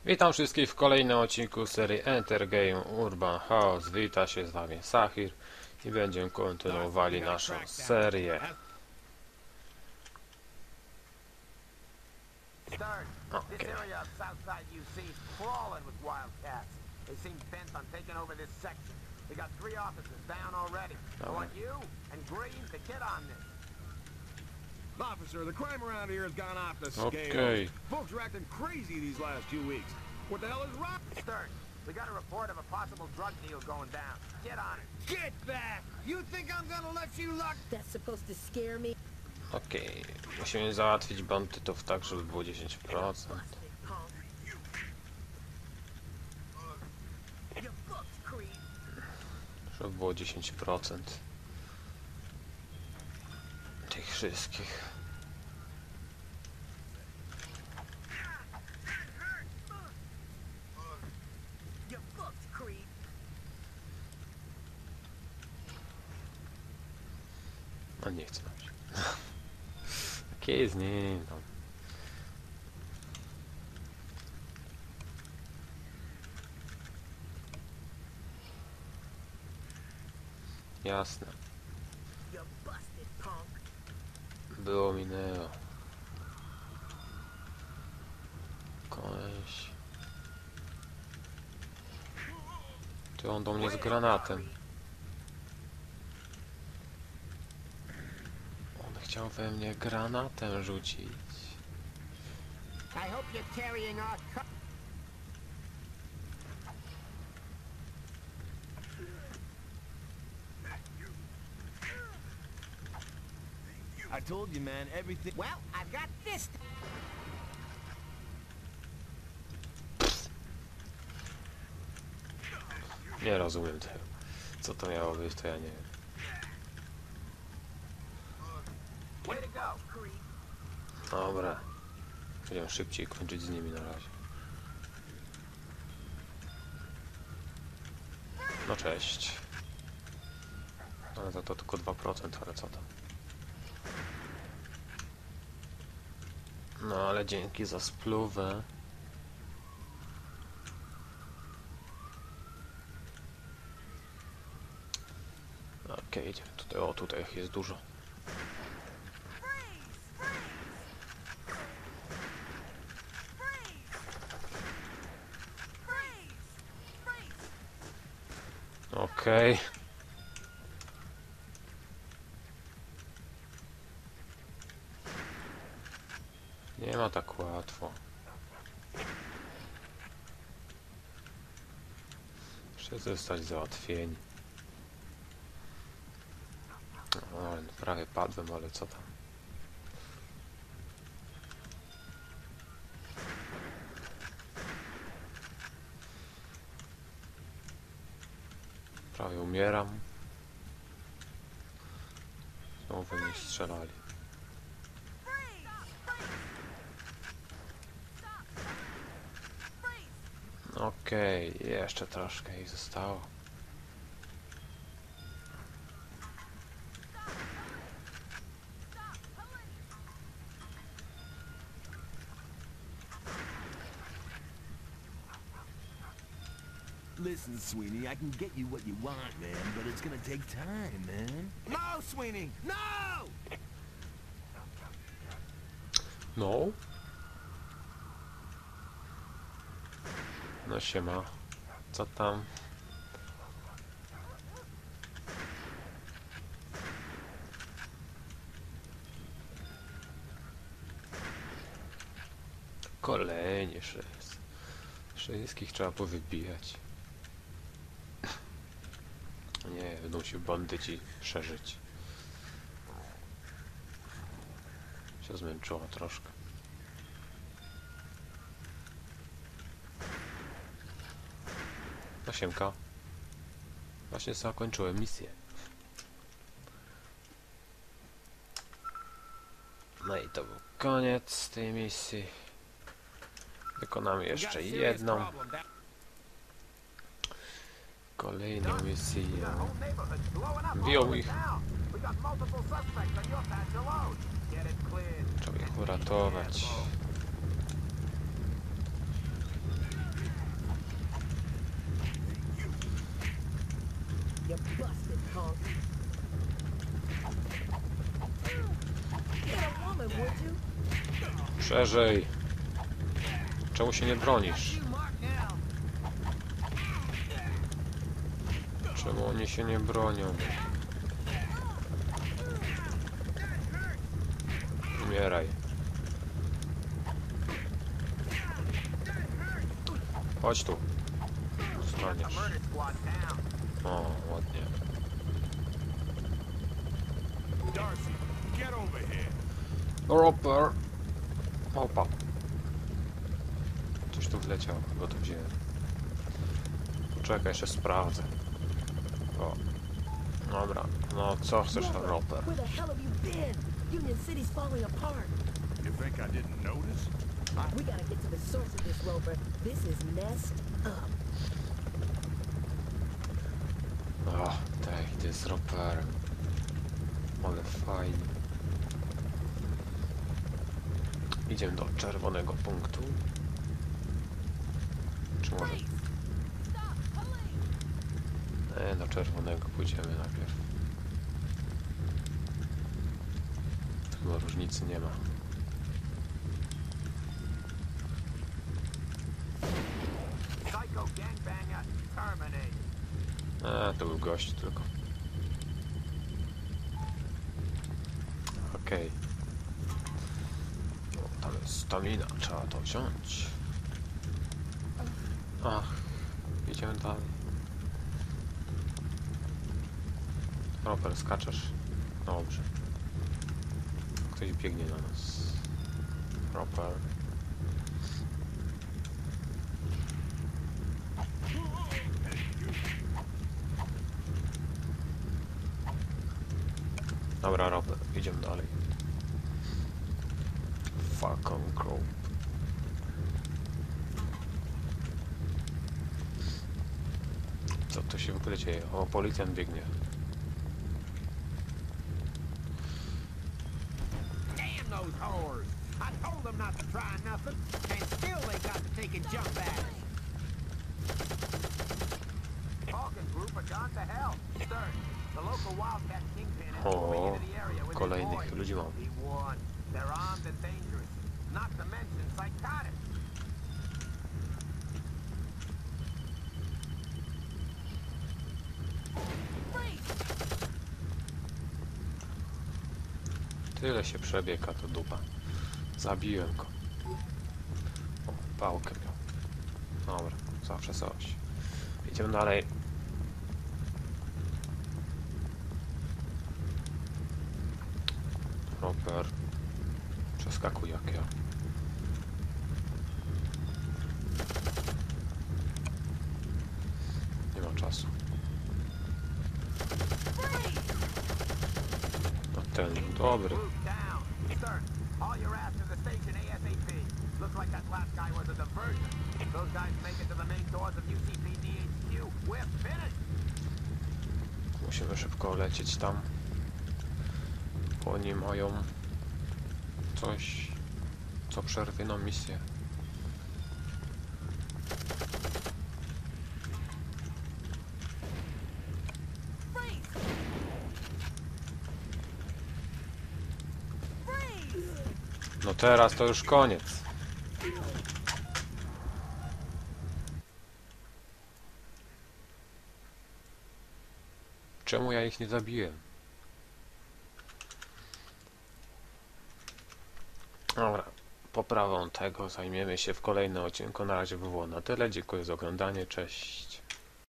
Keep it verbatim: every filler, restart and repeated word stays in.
Witam wszystkich w kolejnym odcinku serii Enter Game Urban Chaos. Wita się z wami Sahir i będziemy kontynuowali naszą serię. Okay. Officer, the crime around here has gone off the scale. Okay. Folks are acting crazy these last two weeks. What the hell is wrong? Stern, we got a report of a possible drug deal going down. Get on it. Get back! You think I'm gonna let you luck? That's supposed to scare me. Okej, okay. Musimy załatwić bandytów tak, żeby było dziesięć procent. Żeby było dziesięć procent tych wszystkich. No nie chcę nam się. Jakie z nim tam. Jasne. Było, minęło. Koleś. Ty, on do mnie z granatem. On chciał we mnie granatem rzucić. I hope you're carrying our co- I told you, man, everything... Well, I've got this. Nie rozumiem tego. Co to miało być, to ja nie wiem. Way to go, Creed. Dobra. Będziemy szybciej kończyć z nimi na razie. No cześć. Ale za to tylko dwa procent, ale co tam. No ale dzięki za spluwę. Okej, idziemy tutaj. O, tutaj ich jest dużo. Okej. Nie ma tak łatwo. Muszę zostać załatwieni. O, prawie padłem, ale co tam. Prawie umieram. Znowu mnie strzelali. Okej, okay, jeszcze troszkę ich zostało. Listen, Sweeney, I can get you what you want, man, but it's gonna take time, man. No, Sweeney! No! No? No siema. Co tam? Kolejnie sześć. Wszystkich trzeba powybijać. Nie, będą się bandyci przeżyć. Się zmęczyła troszkę. Osiemka. Właśnie zakończyłem misję. No i to był koniec tej misji. Wykonamy jeszcze jedną. Kolejną misję. Biją ich. Trzeba ich uratować. You busted punk. Get a woman, would you? Szerzej. Czemu się nie bronisz? Czemu oni się nie bronią? Umieraj. Chodź tu. Zostaniesz. O, ładnie. Darcy, get over here. Roper. Opa. Coś tu wleciało, go tu wziąłem. Poczekaj, jeszcze sprawdzę. O. Dobra. No, co chcesz, Roper? Where the hell have you been? Union City's falling apart. You think I didn't notice? We gotta get to the source of this, Roper. This is messed up. O, tak, idę z Roperem. Ale fajnie. Idziemy do czerwonego punktu. Czy może... Nie, do czerwonego pójdziemy najpierw. Chyba różnicy nie ma. Psycho gangbanger, terminate. A, to był gość tylko. Okej. O, tam jest stamina, trzeba to wziąć. Ach, idziemy dalej. Roper, skaczesz. Dobrze. Ktoś biegnie na nas. Roper. Dobra, Roper, idziemy dalej. Falcon Group. Co to się w ogóle dzieje? O, policjant biegnie. Damn those whores! I told them not to try nothing, and still they got to taking jump at us. Falcon Group are gone to hell. Sir, the local Wildcat kingpin is moving O, into the area with his kolejnych boys. ludzi mam. He won. They're armed and dangerous, not to mention psychotic. Tyle się przebiega, to dupa. Zabiłem go. O, pałkę miał. Dobra, zawsze coś. Idziemy dalej. Roper. Przeskakuj jak ja. Nie ma czasu. No ten był dobry. Move down. Sir, haul your ass to the station ASAP. Looks like that last guy was a diversion. If those guys make it to the main doors of U C P D H Q, we're finished. Musimy szybko lecieć tam. Bo oni mają coś, co przerwie nam misję. No teraz to już koniec. Czemu ja ich nie zabiłem? Dobra, poprawą tego zajmiemy się w kolejnym odcinku. Na razie by było na tyle. Dziękuję za oglądanie. Cześć.